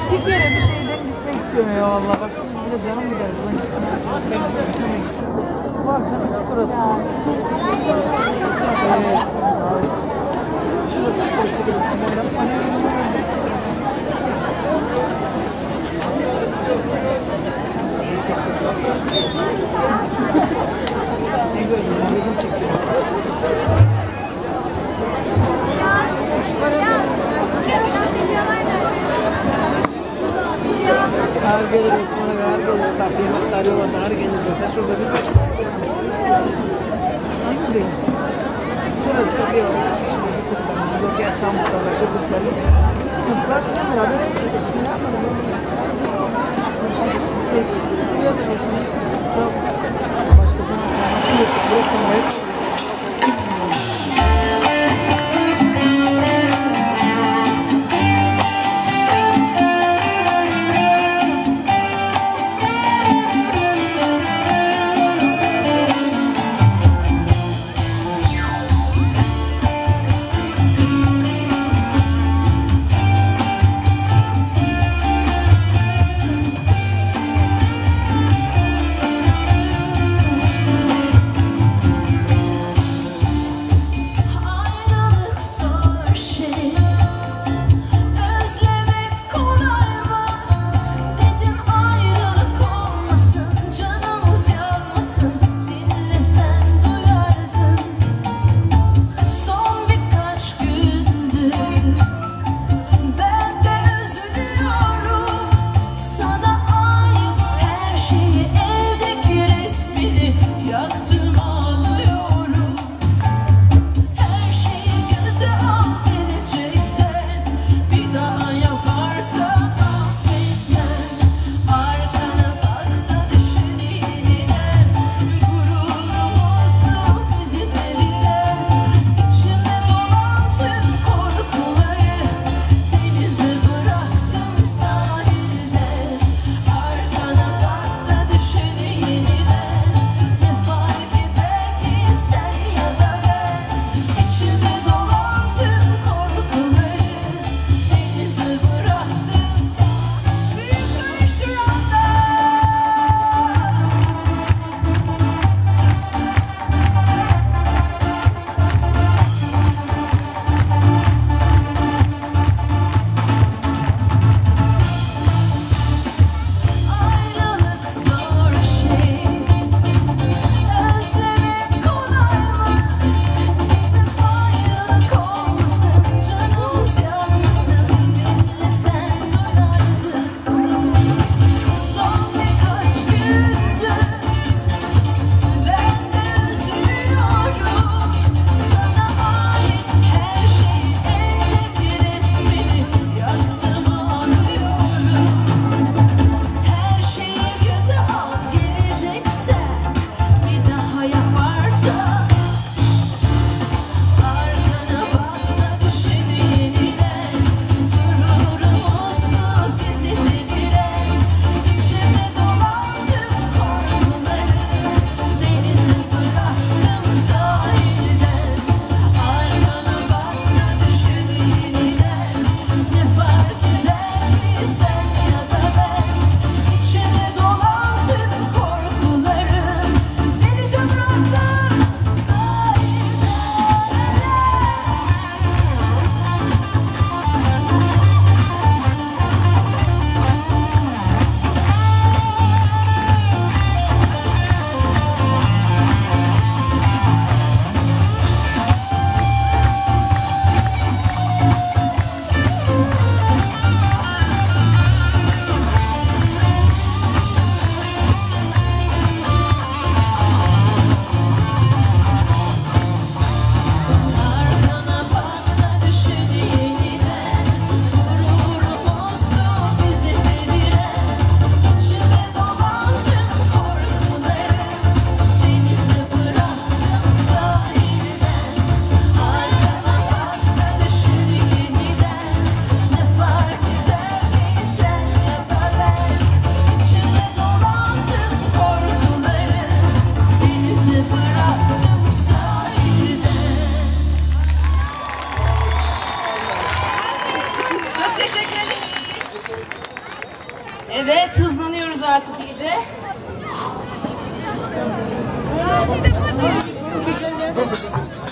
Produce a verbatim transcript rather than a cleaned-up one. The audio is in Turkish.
Bir kere bir şeyden gitmek istiyorum ya valla. Başka bir de canım gider. Bu akşam burası. Evet. Şurası çıkıyor çıkıyor. Ne gördün? Her gelir Osman'a ve her gelir Safiye Maktarı olan her gelir mesela şurada bir aynı değil. Şurası da bir orada şurada bir kutlarımız, buradaki açan buralar, bu kutlarımız. Kutlar beraber ne yapalım? Peki, şuraya da bakın. Başkasının nasıl yapıp bırakılmayı Teşekkür ederiz. Evet, hızlanıyoruz artık iyice.